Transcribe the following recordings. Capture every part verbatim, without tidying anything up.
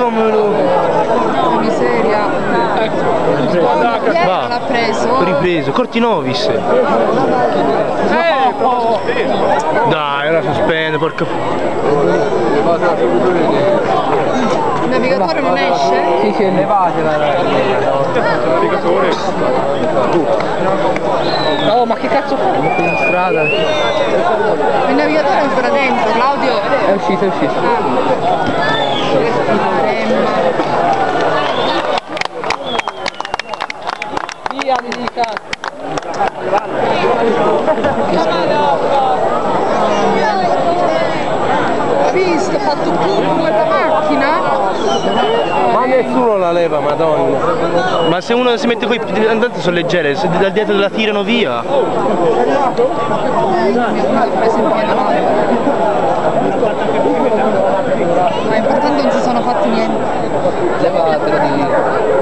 fammelo! Che miseria! Va, l'ha preso! ripreso, Cortinovis! Eh, oh. Dai, ora sospende, porca... Il navigatore non esce? Sì, sì, levatela. Navigatore? Oh, ma che cazzo fai? In strada. Il navigatore è ancora dentro, Claudio! È uscito, è uscito. Maremma! Via, mi dica! Hai visto? Ho fatto tutto quella macchina? Ma nessuno la leva, madonna! Ma se uno si mette coi piedi, andate sono leggere, se dal dietro la tirano via! L'ho preso in piena mano. Ma importante non si sono fatti niente. Levatela di lì.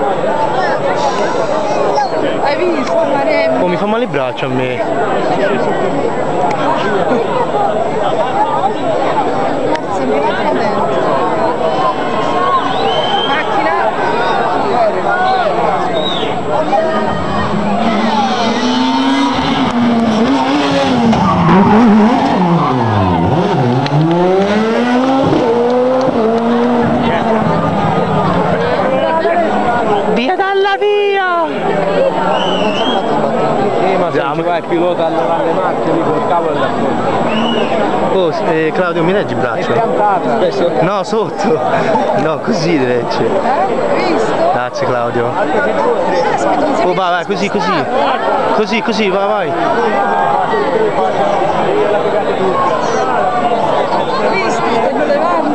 Hai visto, Maremma? Oh, mi fa male il braccio a me! Siamo arrivati là dentro. Macchina! Via dalla via! Eh, ma se non ci va il pilota a levare le macchine, lì col cavolo da fuori. Oh, eh, Claudio, mi reggi il braccio? È piantata. No, sotto! No, così deve regge. Eh? Hai visto? Grazie, Claudio. Aspetta, non si Oh, vai, vai, così, così. Così, così, vai, vai. Hai visto? Stanno levando.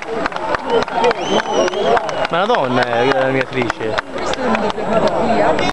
Ma la donna è la mia attrice. Questo è venuto via.